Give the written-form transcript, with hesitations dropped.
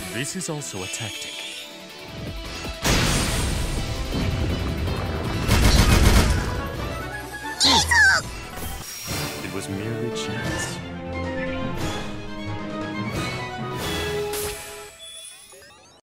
This is also a tactic. It was merely chance.